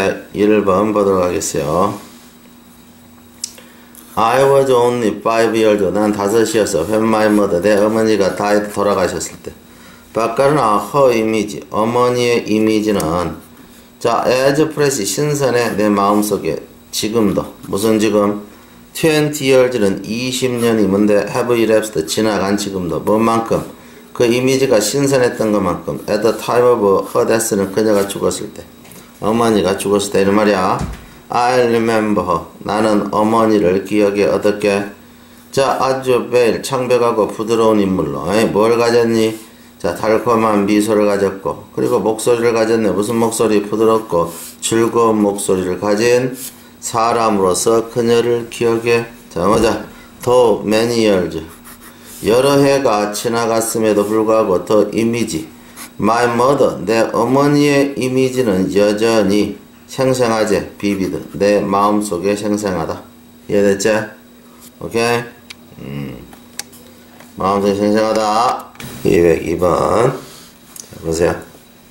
이제 1번 보도록 하겠어요. I was only 5 years old. 난 5이었어. When my mother, 내 어머니가 died, 돌아가셨을 때. 바까르나 her 이미지, 어머니의 이미지는 자, as fresh, 신선해 내 마음속에 지금도. 무슨 지금? 20 years는 20년이 뭔데? have elapsed, 지나간 지금도. 뭔만큼? 그 이미지가 신선했던 것만큼. At the time of her death는 그녀가 죽었을 때. 어머니가 죽었을 때 이런 말이야. I remember her. 나는 어머니를 기억해. 어떻게? 자, 아주 매일 창백하고 부드러운 인물로. 뭘 가졌니? 자, 달콤한 미소를 가졌고, 그리고 목소리를 가졌네. 무슨 목소리? 부드럽고 즐거운 목소리를 가진 사람으로서 그녀를 기억해. 자, 보자. 더 many years. 여러 해가 지나갔음에도 불구하고 더 이미지. My mother. 내 어머니의 이미지는 여전히 생생하지. 비비드. 내 마음속에 생생하다. 이해됐지? 오케이? 마음속에 생생하다. 202번. 자, 보세요.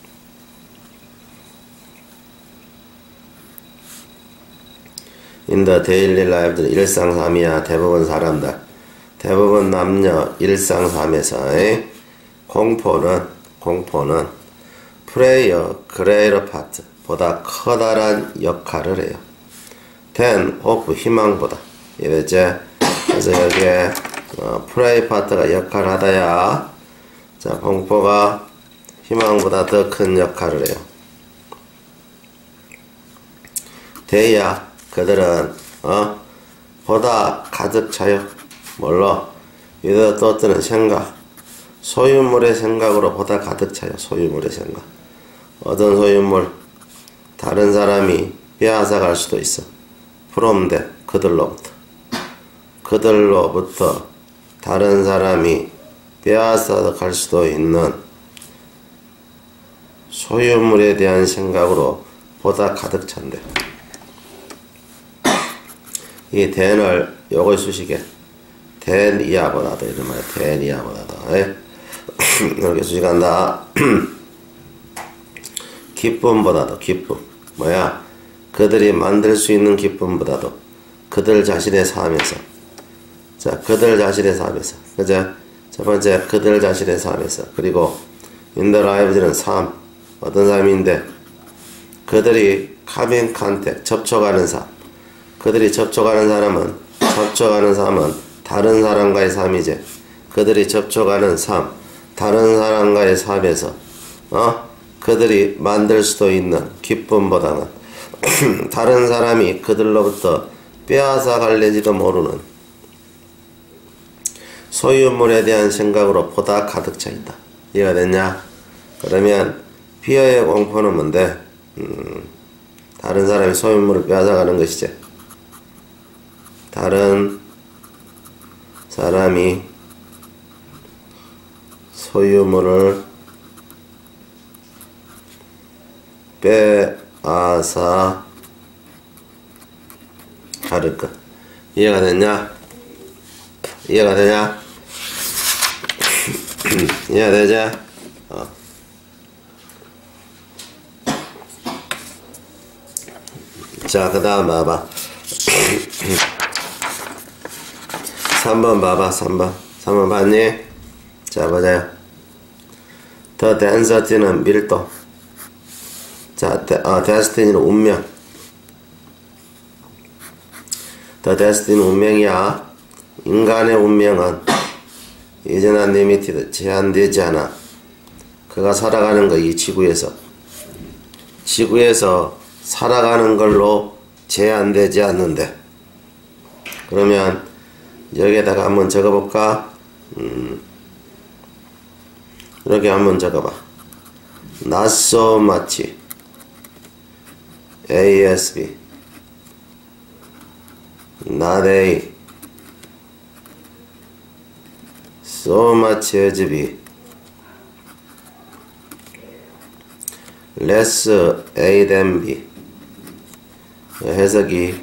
In the daily life, 일상삼이야. 대부분 사람들. 대부분 남녀 일상삼에서 공포는 play a greater part. 보다 커다란 역할을 해요. than hope, 희망보다. 이해됐지? 그래서 여기에 play part가 역할을 하다야. 자, 공포가 희망보다 더 큰 역할을 해요. 대야, 그들은 보다 가득 차요. 뭘로? 이들 또뜨는 생각, 소유물의 생각으로 보다 가득 차요. 소유물의 생각. 어떤 소유물? 다른 사람이 빼앗아갈 수도 있어. from them, 그들로부터 다른 사람이 빼앗아갈 수도 있는 소유물에 대한 생각으로 보다 가득 찬대. 이 than을 요걸 수식해. than 이하보다도 이런 말이야. than 이하보다도. 이렇게 수식한다. 기쁨보다도. 기쁨. 뭐야? 그들이 만들 수 있는 기쁨보다도 그들 자신의 삶에서. 자, 그들 자신의 삶에서. 그죠? 첫 번째, 그들 자신의 삶에서. 그리고 in the live는 삶. 어떤 삶인데? 그들이 come in contact, 접촉하는 삶. 그들이 접촉하는 삶은 다른 사람과의 삶이지. 그들이 접촉하는 삶, 다른 사람과의 삶에서 그들이 만들 수도 있는 기쁨보다는 다른 사람이 그들로부터 빼앗아 갈래지도 모르는 소유물에 대한 생각으로 보다 가득 차 있다. 이해가 됐냐? 그러면 피어의 공포는 뭔데? 다른 사람이 소유물을 빼앗아 가는 것이지. 다른 사람이 소유물을 빼앗아 가를 것. 이해가 됐냐? 이해가 되냐? 이해가 되지? 자, 그 다음 봐봐. 3번 봐봐. 3번 봤니? 자, 보자요. The density는 밀도. 자, destiny는 운명. The destiny는 운명이야. 인간의 운명은 is not limited, 제한되지 않아. 그가 살아가는 거, 이 지구에서 살아가는 걸로 제한되지 않는데. 그러면 여기에다가 한번 적어볼까? 이렇게 한번 적어봐. Not so much ASB, not A, so much as B, less A than B. 해석이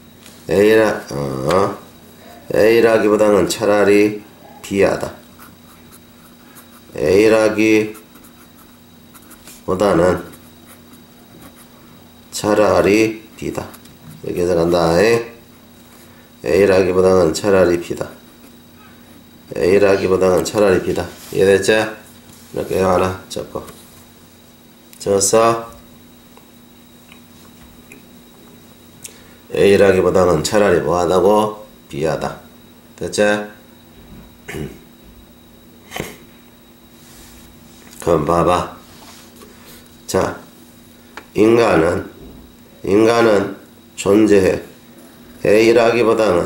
A라기보다는 차라리 B하다. A라기보다는 차라리 B다. 이렇게 해석한다. A라기보다는 차라리 B다. A라기보다는 차라리 B다. 이해됐지? 이렇게 하나 적고 적었어? A라기보다는 차라리 뭐하다고? B하다. 됐지? 그럼 봐봐. 자, 인간은 존재해. A라기보다는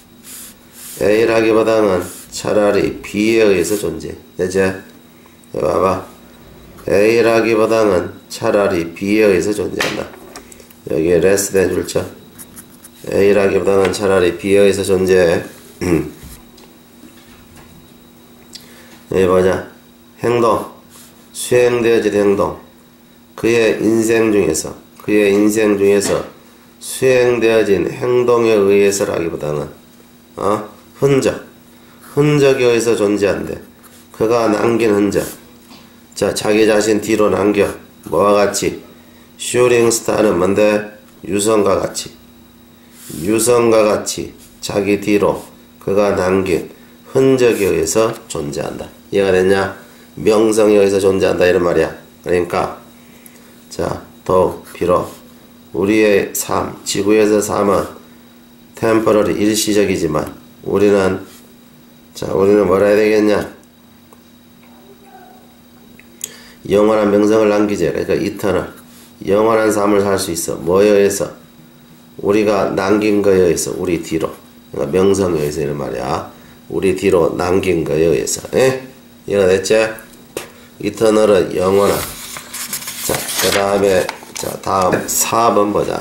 차라리 B에 의해서 존재해. 됐지? 봐봐. A라기보다는 차라리 B에 의해서 존재한다. 여기에 레스 해줄죠. A라기보다는 차라리 B에 의해서 존재해. 여기 보자. 행동, 수행되어질 행동. 그의 인생 중에서 수행되어진 행동에 의해서라기보다는 흔적에 의해서 존재한대. 그가 남긴 흔적. 자, 자기 자신 뒤로 남겨. 뭐와 같이? 슈링 스타는 뭔데? 유성과 같이 자기 뒤로 그가 남긴 흔적에 의해서 존재한다. 이해가 됐냐? 명성에 의해서 존재한다 이런 말이야. 그러니까 자, 더욱 비록 우리의 삶, 지구에서 삶은 템퍼러리 일시적이지만 우리는 뭐라 해야 되겠냐? 영원한 명성을 남기지. 그러니까 이터널, 영원한 삶을 살 수 있어. 뭐에 의해서? 우리가 남긴 거에 의해서. 우리 뒤로, 그러니까 명성에 의해서 이런 말이야. 우리 뒤로 남긴 거에 의해서. 이해가 됐지? 이터널은 영원한. 자, 그 다음에 다음 4번 보자.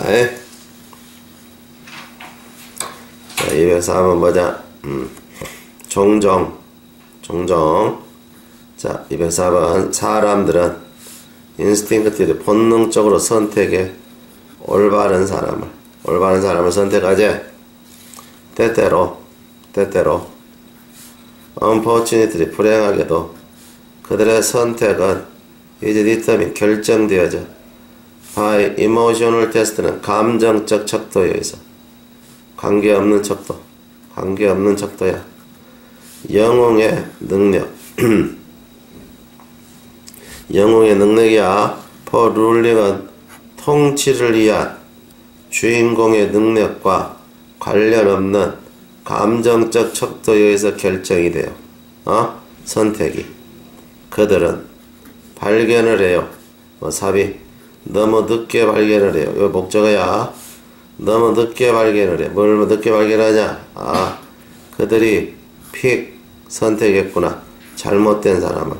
자, 204번 보자. 종종. 자, 204번. 사람들은 인스팅크티브 본능적으로 선택해 올바른 사람을 선택하지. 때때로 unfortunately 불행하게도 그들의 선택은 이제 determined 결정되어져 by emotional test는 감정적 척도에 의해서. 관계없는 척도야. 영웅의 능력이야. for ruling은 통치를 위한 주인공의 능력과 관련 없는 감정적 척도에 의해서 결정이 돼요. 선택이. 그들은 발견을 해요. 삽입. 너무 늦게 발견을 해요. 이거 목적어야. 너무 늦게 발견을 해. 뭘 늦게 발견하냐? 그들이 선택했구나. 잘못된 사람을.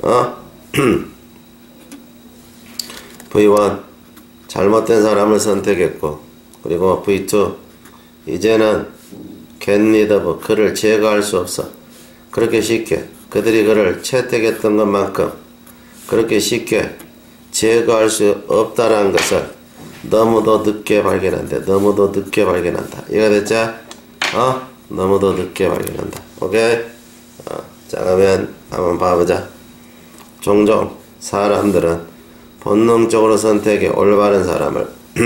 V1 잘못된 사람을 선택했고, 그리고 V2 이제는 get rid of 그를 제거할 수 없어. 그렇게 쉽게 그들이 그를 채택했던 것만큼 그렇게 쉽게 제거할 수 없다라는 것을 너무도 늦게 발견한다. 이해가 됐지? 너무도 늦게 발견한다. 오케이? 자, 그러면 한번 봐보자. 종종 사람들은 본능적으로 선택해 올바른 사람을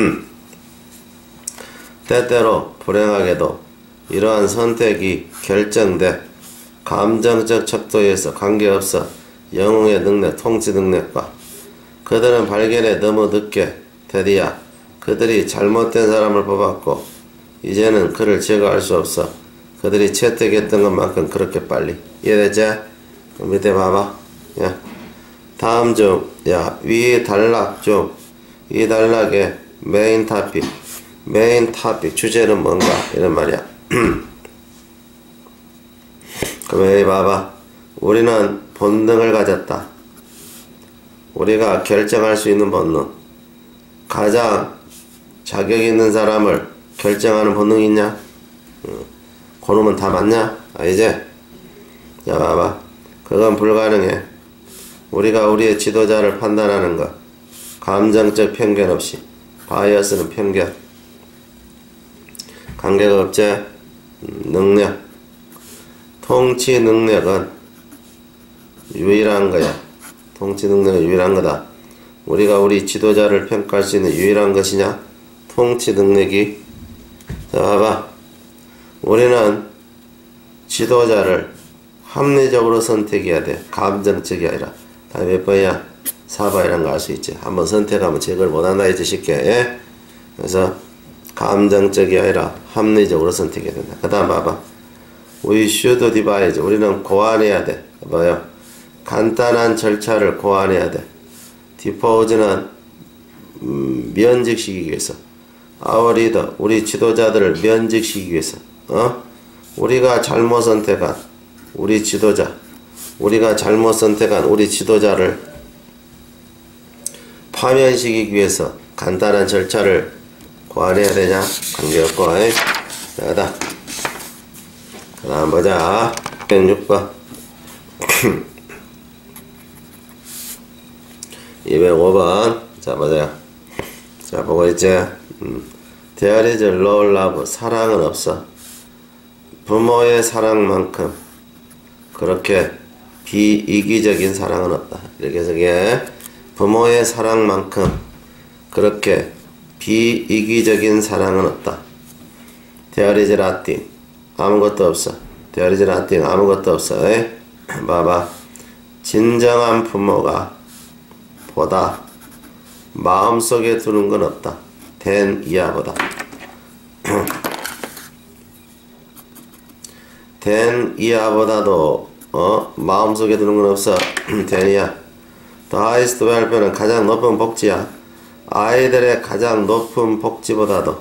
때때로 불행하게도 이러한 선택이 결정돼 감정적 척도에서 관계없어 영웅의 능력, 통치 능력과 그들은 발견에 너무 늦게 드디어 그들이 잘못된 사람을 뽑았고 이제는 그를 제거할 수 없어. 그들이 채택했던 것만큼 그렇게 빨리. 이해됐지? 밑에 봐봐. 야, 다음 중, 위 단락 중 이 단락의 메인 토픽 주제는 뭔가 이런 말이야. 그럼 여기 봐봐. 우리는 본능을 가졌다. 우리가 결정할 수 있는 본능. 가장 자격 있는 사람을 결정하는 본능이 있냐? 그놈은 다 맞냐? 이제 자, 봐봐. 그건 불가능해. 우리가 우리의 지도자를 판단하는 것. 감정적 편견 없이. 바이어스는 편견. 관계가 없지? 능력. 통치 능력은 유일한 거야. 통치 능력은 유일한 거다. 우리가 우리 지도자를 평가할 수 있는 유일한 것이냐? 통치 능력이. 자, 봐봐. 우리는 지도자를 합리적으로 선택해야 돼. 감정적이 아니라. 다음에 몇 번이야? 4번이라는 거 알 수 있지. 한번 선택하면 제거를 못한다 했지, 쉽게. 예? 그래서 감정적이 아니라 합리적으로 선택해야 된다. 그 다음 봐봐. We should devise. 우리는 고안해야 돼. 뭐요? 간단한 절차를 고안해야 돼. 디포즈는 면직시키기 위해서. Our leader, 우리 지도자들을 면직시키기 위해서. 우리가 잘못 선택한 우리 지도자, 우리가 잘못 선택한 우리 지도자를 파면시키기 위해서 간단한 절차를 고안해야 되냐? 관계없고. 자, 그 다음 보자. 106번 205번 자, 보자. 자, 보고 있지? There is no love. 사랑은 없어. 부모의 사랑만큼 그렇게 비이기적인 사랑은 없다. 이렇게 해서 이게 부모의 사랑만큼 그렇게 비이기적인 사랑은 없다. There is nothing. 아무것도 없어. There is nothing. 아무것도 없어. 봐봐. 진정한 부모가 보다 마음속에 두는 건 없다. than 이하보다. than 이하보다도 마음속에 두는 건 없어. than 이하. The highest welfare는 가장 높은 복지야. 아이들의 가장 높은 복지보다도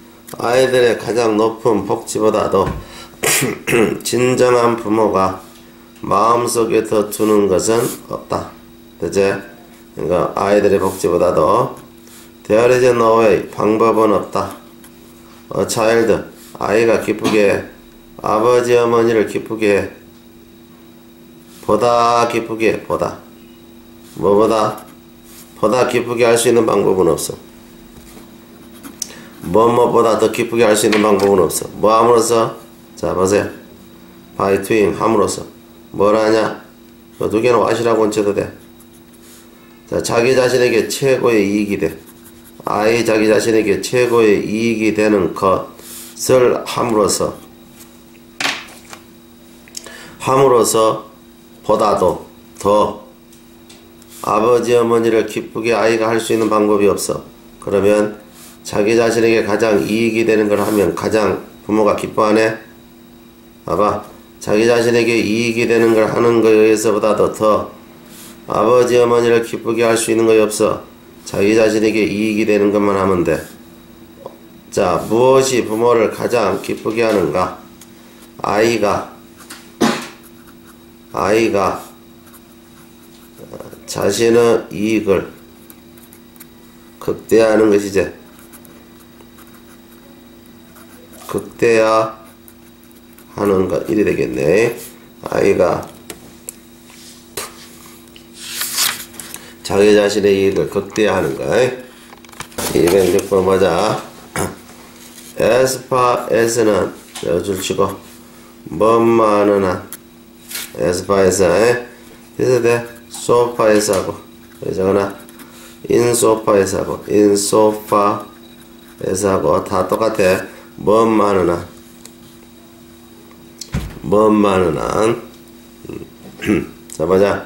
진정한 부모가 마음속에 더 두는 것은 없다. 그치? 그러니까 아이들의 복지보다도 There is no way. 방법은 없다. child. 아이가 기쁘게 아버지 어머니를 기쁘게 보다 기쁘게 보다 뭐보다 보다 기쁘게 할 수 있는 방법은 없어. 뭐뭐보다 더 기쁘게 할 수 있는 방법은 없어. 뭐 함으로써? 자, 보세요. by doing 함으로써 뭘 하냐? 두 개는 what이라고 얹혀도 돼. 자, 자기 자신에게 최고의 이익이 돼. 자기 자신에게 최고의 이익이 되는 것을 함으로써 보다도 더 아버지 어머니를 기쁘게 아이가 할 수 있는 방법이 없어. 그러면 자기 자신에게 가장 이익이 되는 걸 하면 가장 부모가 기뻐하네. 봐봐. 자기 자신에게 이익이 되는 걸 하는 거에 의해서보다도 더 아버지 어머니를 기쁘게 할 수 있는 것이 없어. 자기 자신에게 이익이 되는 것만 하면 돼. 자, 무엇이 부모를 가장 기쁘게 하는가? 아이가 자신의 이익을 극대화하는 것이지. 극대화하는 것 이리 되겠네. 아이가 자기 자신의 이익을 극대화하는 거. 206번 보자. as far as는 여줄 치고 뭐만은 한 as far as 그래서 돼. so far as 하고 적어놔. in so far as 하고 in so far as 하고 다 똑같아. 뭐만은 한 자, 보자.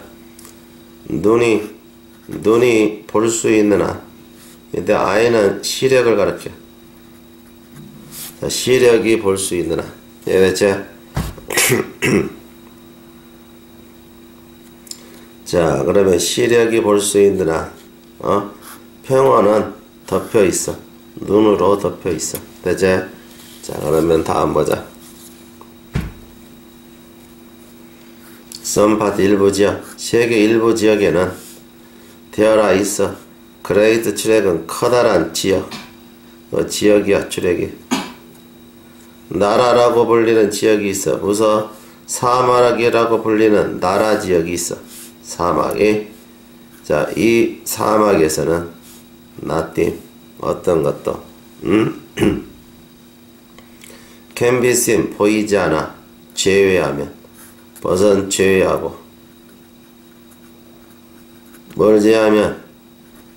눈이 볼 수 있는 한. 근데 아이는 시력을 가르쳐. 자, 시력이 볼 수 있는 한. 이해됐지? 자, 그러면 시력이 볼 수 있는 한. 평원은 덮여 있어. 눈으로 덮여 있어. 되지? 자, 그러면 다음 보자. 썸파트 일부 지역. 세계 일부 지역에는 되어라 있어. 그레이트 출액은 커다란 지역. 지역이야, 출액이. 나라라고 불리는 지역이 있어. 무서 사막이라고 불리는 나라 지역이 있어. 사막이. 자, 이 사막에서는 nothing. 어떤 것도 can be seen. 보이지 않아. 제외하면. 벗은 제외하고. 뭘 제외하면?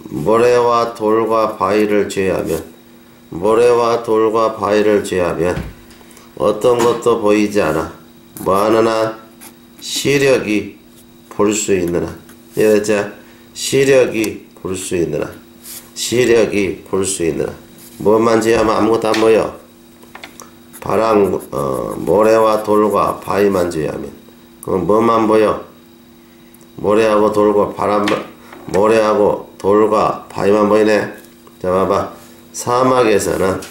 모래와 돌과 바위를 제외하면 모래와 돌과 바위를 제외하면 어떤 것도 보이지 않아. 뭐하는 한? 시력이 볼 수 있는 한. 이해됐죠? 시력이 볼 수 있는 한. 시력이 볼 수 있는 한. 뭐만 제외하면 아무것도 안 보여. 모래와 돌과 바위만 제외하면. 그럼 뭐만 보여? 모래하고 돌과 모래하고 돌과 바위만 보이네. 자, 봐봐. 사막에서는,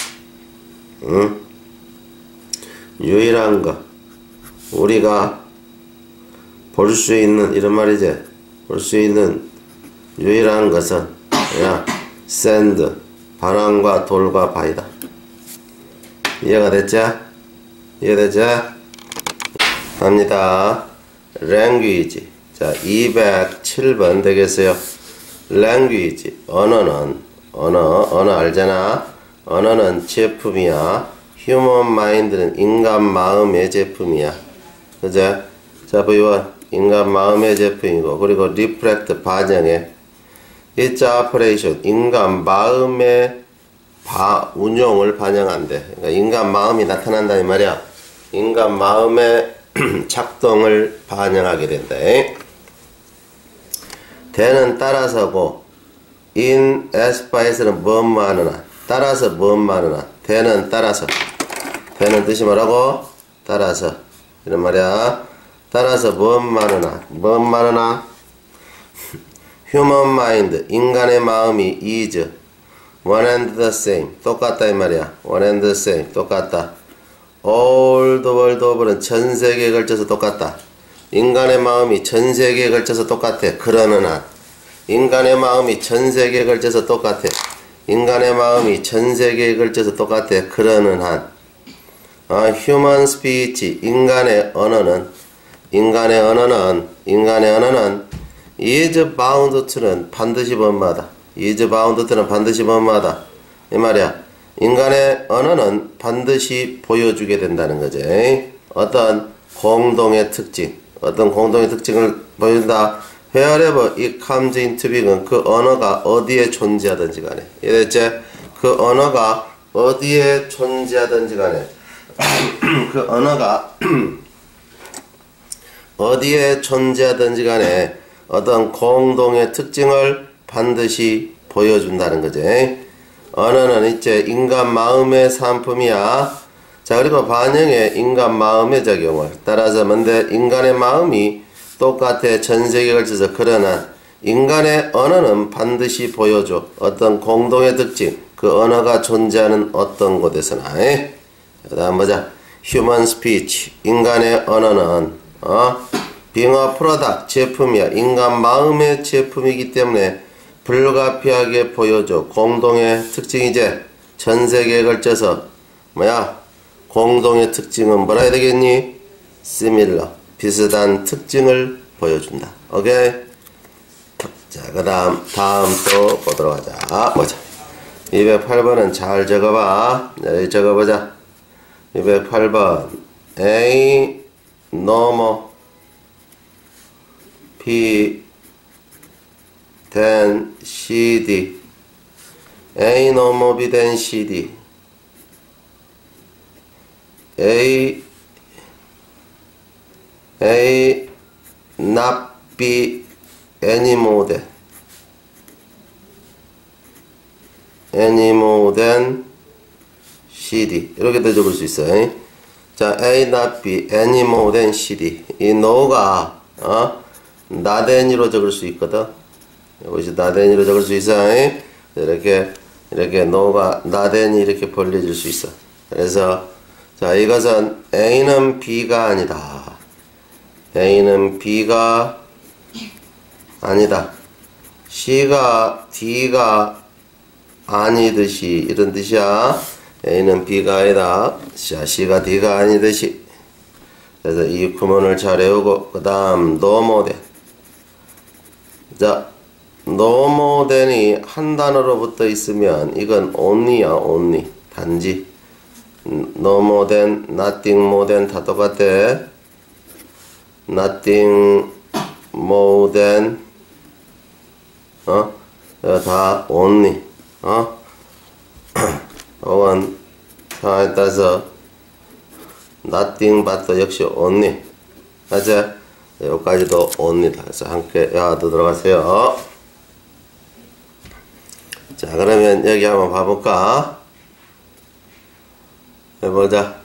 유일한 거, 우리가 볼 수 있는, 이런 말이지. 볼 수 있는 유일한 것은, 샌드, 바람과 돌과 바위다. 이해가 됐죠? 이해되죠? 갑니다. language. 자, 207번 되겠어요. language. 언어는, 언어 알잖아? 언어는 제품이야. human mind는 인간 마음의 제품이야. 그죠? 자, V1. 인간 마음의 제품이고, 그리고 reflect 반영해. its operation. 인간 마음의 운용을 반영한대. 그러니까 인간 마음이 나타난다 이 말이야. 인간 마음의 작동을 반영하게 된다. 대는 따라서고 in aspire는 뭐하느나 따라서 뭐하느나 대는 따라서 대는 뜻이 뭐라고? 따라서 이런 말이야. 따라서 뭐하느나 human mind 인간의 마음이 is one and the same 똑같다 이 말이야. one and the same 똑같다. all the world over는 전 세계에 걸쳐서 똑같다. 인간의 마음이 전 세계에 걸쳐서 똑같아. 그러는 한 인간의 마음이 전 세계에 걸쳐서 똑같아. 인간의 마음이 전 세계에 걸쳐서 똑같아. 그러는 한 human speech 인간의 언어는 is bound to는 반드시 범마다. is bound to는 반드시 범마다. 이 말이야. 인간의 언어는 반드시 보여주게 된다는 거지. 어떤 공동의 특징을 보여준다. wherever it comes into being 그 언어가 어디에 존재하든지 간에. 이해됐지? 그 언어가 어디에 존재하든지 간에 그 언어가 어디에 존재하든지 간에 어떤 공동의 특징을 반드시 보여준다는 거지. 언어는 이제 인간 마음의 산품이야. 자, 그리고 반영의 인간 마음의 작용을 따라서 뭔데 인간의 마음이 똑같아. 전 세계에 걸쳐서. 그러나 인간의 언어는 반드시 보여줘. 어떤 공동의 특징. 그 언어가 존재하는 어떤 곳에서나. 그 다음 보자. human speech 인간의 언어는 being a product 제품이야. 인간 마음의 제품이기 때문에 불가피하게 보여줘. 공동의 특징이제. 전 세계에 걸쳐서 공동의 특징은 뭐라 해야 되겠니? similar 비슷한 특징을 보여준다. 오케이? 자, 그 다음 또 보도록 하자. 보자. 208번은 잘 적어봐. 여기 적어보자. 208번 A 넘어 B then CD A 넘어 B then CD A not B any more than CD 이렇게 적을 수 있어요. 자, A not B any more than CD 이 no가 not&이로 적을 수 있거든. 이것이 not&이로 적을 수 있어. 이렇게 no가 not&이 이렇게 벌려질 수 있어. 그래서 자, 이것은 A는 B가 아니다. A는 B가 아니다. C가 D가 아니듯이 이런 뜻이야. A는 B가 아니다. C가 D가 아니듯이. 그래서 이 구문을 잘 외우고 그 다음 no more than. 자, no more than이 한 단어로 붙어 있으면 이건 only야. only 단지. no more than, nothing more than 다 똑같아. nothing more than 다 only. 혹은 상황에 따라서 nothing but 역시 only. 맞아? 여기까지도 only다. 그래서 함께 야도 들어가세요. 자, 그러면 여기 한번 봐볼까? 해보자.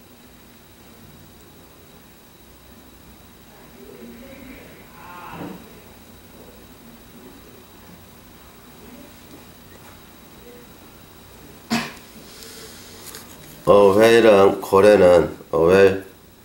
whale은 고래는 whale.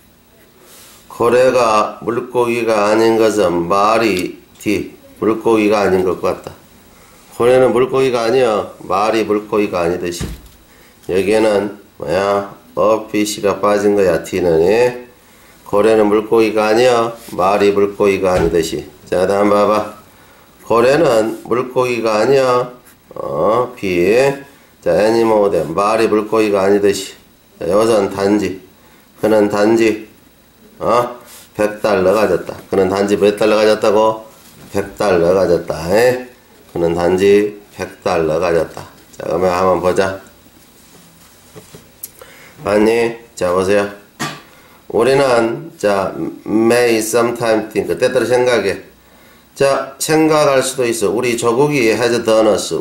고래가 물고기가 아닌 것은 말이 물고기가 아닌 것 같다. 고래는 물고기가 아니여 말이 물고기가 아니듯이. 여기에는 뭐야? 어피시가 빠진 거야. T는. 고래는 물고기가 아니여 말이 물고기가 아니듯이. 자, 다음 봐봐. 고래는 물고기가 아니여 B. 자, 애니모드 말이 물고기가 아니듯이. 자, 여기서는 단지. 그는 단지 100달러 가졌다. 그는 단지 몇 달러 가졌다고? 100달러 가졌다. 그는 단지 100달러 가졌다. 자, 그러면 한번 보자. 아니, 자, 보세요. 우리는, 자, may sometime think. 때때로 생각해. 자, 생각할 수도 있어. 우리 조국이 has done us.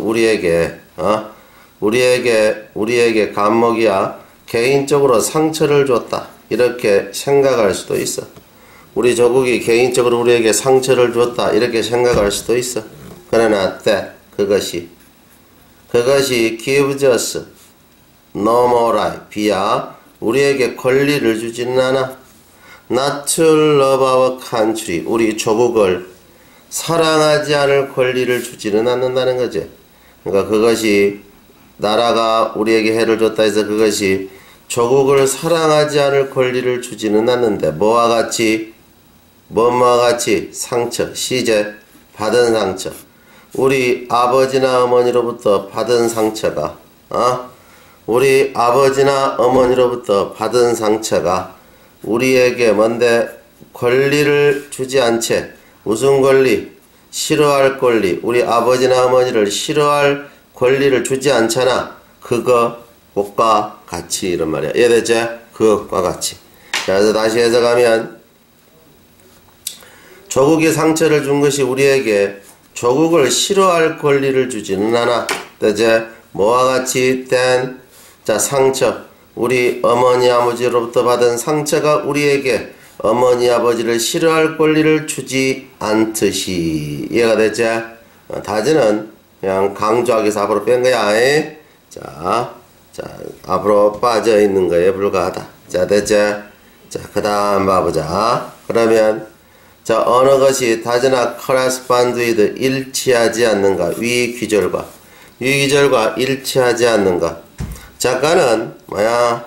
우리에게 감목이야. 개인적으로 상처를 줬다. 이렇게 생각할 수도 있어. 우리 조국이 개인적으로 우리에게 상처를 줬다. 이렇게 생각할 수도 있어. 그러나 that 그것이 gives us no more right. 비야 우리에게 권리를 주지는 않아. not to love our country. 우리 조국을 사랑하지 않을 권리를 주지는 않는다는 거지. 그러니까 그것이 나라가 우리에게 해를 줬다 해서 그것이 조국을 사랑하지 않을 권리를 주지는 않는데 뭐와 같이 상처, 시제, 받은 상처. 우리 아버지나 어머니로부터 받은 상처가 우리 아버지나 어머니로부터 받은 상처가 우리에게 뭔데 권리를 주지 않채. 무슨 권리? 싫어할 권리. 우리 아버지나 어머니를 싫어할 권리를 주지 않잖아. 그것과 같이 이런 말이야. 이해됐지? 그것과 같이. 그래서 다시 해석하면 조국이 상처를 준 것이 우리에게 조국을 싫어할 권리를 주지는 않아. 대체 뭐와 같이 된 자 상처. 우리 어머니 아버지로부터 받은 상처가 우리에게 어머니 아버지를 싫어할 권리를 주지 않듯이. 이해가 됐지? 다지는 그냥 강조하기 위해서 앞으로 뺀 거야. 자, 앞으로 빠져 있는 거에 불과하다. 자, 됐지? 자, 그 다음 봐보자. 그러면, 자, 어느 것이 다지나 correspond with 일치하지 않는가? 위 귀절과 일치하지 않는가? 작가는, 뭐야?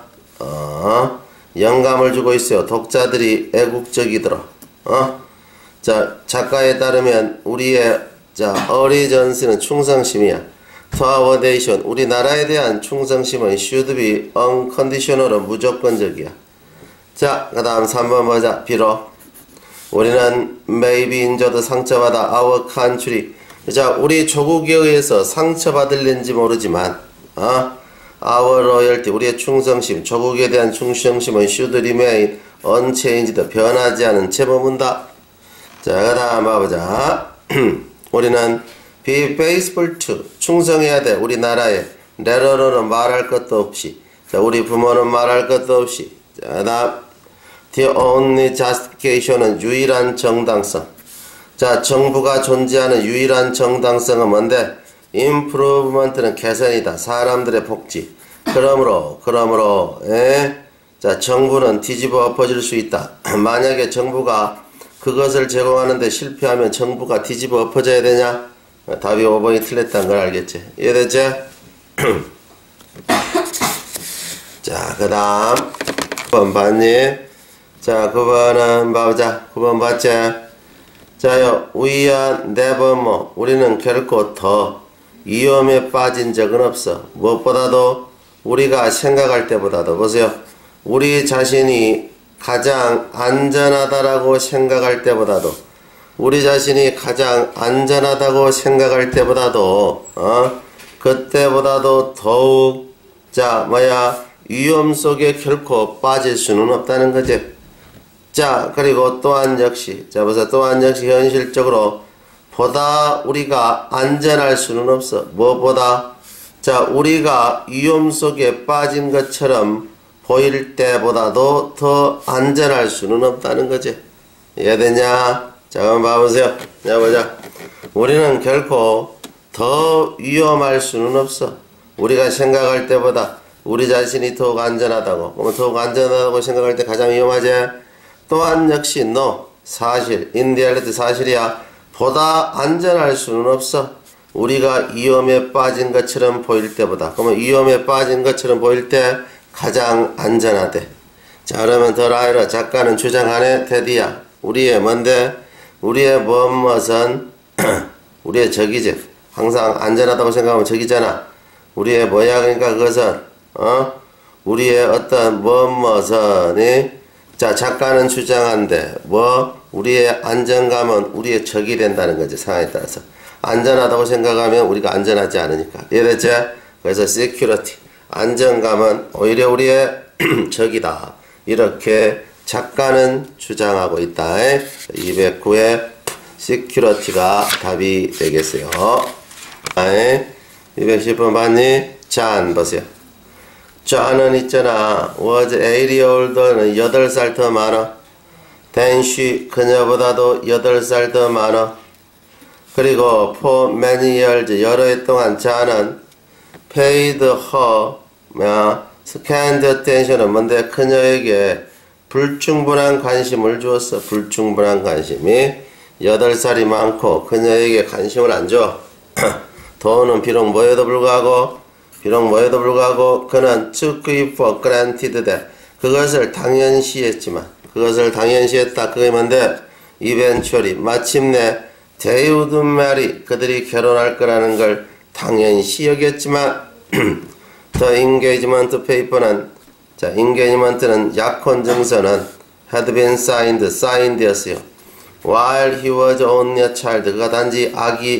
영감을 주고 있어요. 독자들이 애국적이더라. 자, 작가에 따르면 우리의 자, 어리전스는 충성심이야. To our nation, 우리나라에 대한 충성심은 should be unconditional, 무조건적이야. 자, 그 다음 3번 보자. 비록 우리는 may be injured, 상처받아. Our country, 자, 우리 조국에 의해서 상처받을는지 모르지만 our loyalty, 우리의 충성심, 조국에 대한 충성심은 should remain unchanged, 변하지 않은 채 머문다. 자, 그 다음 봐보자. 우리는 be faithful to, 충성해야 돼. 우리나라에. 레러로는 말할 것도 없이. 자, 우리 부모는 말할 것도 없이. 자, 그 다음 the only justification은 유일한 정당성. 자, 정부가 존재하는 유일한 정당성은 뭔데? improvement는 개선이다. 사람들의 복지. 그러므로 자, 정부는 뒤집어 엎어질 수 있다. 만약에 정부가 그것을 제공하는데 실패하면 정부가 뒤집어 엎어져야 되냐? 답이 5번이 틀렸다는 걸 알겠지? 이해됐지? 자, 그 다음 9번 봤니? 자, 9번은 봐보자. 9번 봤지? 자요, we are never more, 우리는 결코 더 위험에 빠진 적은 없어. 무엇보다도 우리가 생각할 때보다도. 보세요. 우리 자신이 가장 안전하다라고 생각할 때보다도 우리 자신이 가장 안전하다고 생각할 때보다도 그때보다도 더욱 위험 속에 결코 빠질 수는 없다는 거지. 자, 그리고 또한 역시 또한 역시 현실적으로 보다 우리가 안전할 수는 없어. 무엇보다 우리가 위험 속에 빠진 것처럼 보일 때보다도 더 안전할 수는 없다는 거지. 이해되냐? 자, 한번 봐보세요. 자, 보자. 우리는 결코 더 위험할 수는 없어. 우리가 생각할 때보다 우리 자신이 더욱 안전하다고. 그러면 더욱 안전하다고 생각할 때 가장 위험하지? 또한 역시 사실, 인디알레트 사실이야. 보다 안전할 수는 없어. 우리가 위험에 빠진 것처럼 보일 때보다. 그러면 위험에 빠진 것처럼 보일 때 가장 안전하대. 자, 그러면 더 라이러 작가는 주장하네. 테디야. 우리의 뭔데? 우리의 무엇은 우리의 적이지. 항상 안전하다고 생각하면 적이잖아. 우리의 뭐야? 그러니까 그것은 우리의 어떤 무엇이 작가는 주장한데 우리의 안정감은 우리의 적이 된다는 거지. 상황에 따라서 안전하다고 생각하면 우리가 안전하지 않으니까. 이해됐지? 그래서 security 안정감은 오히려 우리의 적이다. 이렇게 작가는 주장하고 있다. 209의 security가 답이 되겠어요. 210번 봤니? 잔 보세요. 잔은 있잖아. was 80 older는 8살 더 많아. than she 그녀보다도 8살 더 많아. 그리고 for many years 여러 해 동안 잔은 paid her scant attention은 뭔데? 그녀에게 불충분한 관심을 주었어. 불충분한 관심이 8살이 많고 그녀에게 관심을 안 줘. 돈은 비록 뭐에도 불구하고 그는 took it for granted that 그것을 당연시했다. 그게 뭔데? eventually 마침내 they would marry 그들이 결혼할 거라는 걸 당연시 여겼지만 the engagement paper는 engagement는 약혼 증서는 had been signed였어요. while he was only a child 그가 단지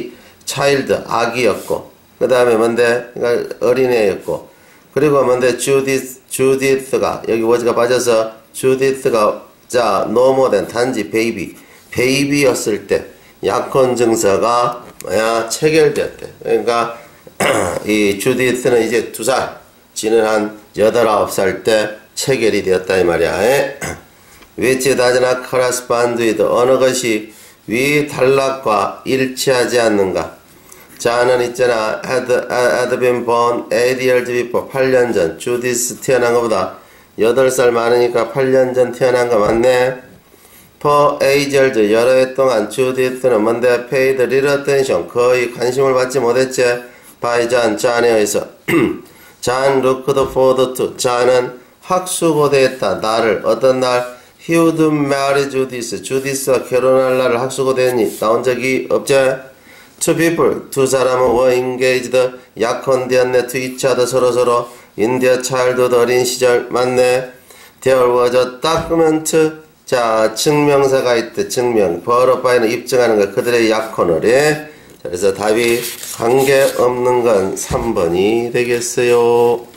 아기였고 그 다음에 뭔데? 그러니까 어린애였고 그리고 뭔데? 주디스가 여기 워즈가 빠져서 주디스가 no more than 단지 베이비였을 때 약혼 증서가 체결되었대. 그러니까 이 주디스는 이제 2살 지는 한 8, 9살 때 체결이 되었다 이 말이야. which does not correspond with 어느 것이 위 단락과 일치하지 않는가. 자는 있잖아. had been born 8 years before 8년 전 주디스 태어난 것보다 8살 많으니까 8년 전 태어난 거 맞네. for 8 years 여러 해 동안 주디스는 뭔데? paid little attention 거의 관심을 받지 못했지. by 잔에 의해서 잔 looked forward to 잔은 학수고대했다. 날을 어떤 날 he would marry 주디스와 결혼할 날을 학수고대했니? 나온 적이 없지? Two people, 두 사람은 were engaged, 약혼되었네. to each other, 서로서로 in their childhood, 어린 시절 맞네. There was a document, 증명서가 있대. 증명, verify는 입증하는 거. 그들의 약혼을 해. 그래서 답이 관계없는 건 3번이 되겠어요.